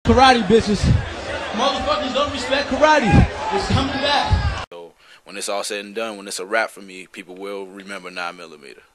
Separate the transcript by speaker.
Speaker 1: Karate, bitches. Motherfuckers don't respect karate. It's coming back.
Speaker 2: So when it's all said and done, when it's a wrap for me, people will remember 9mm.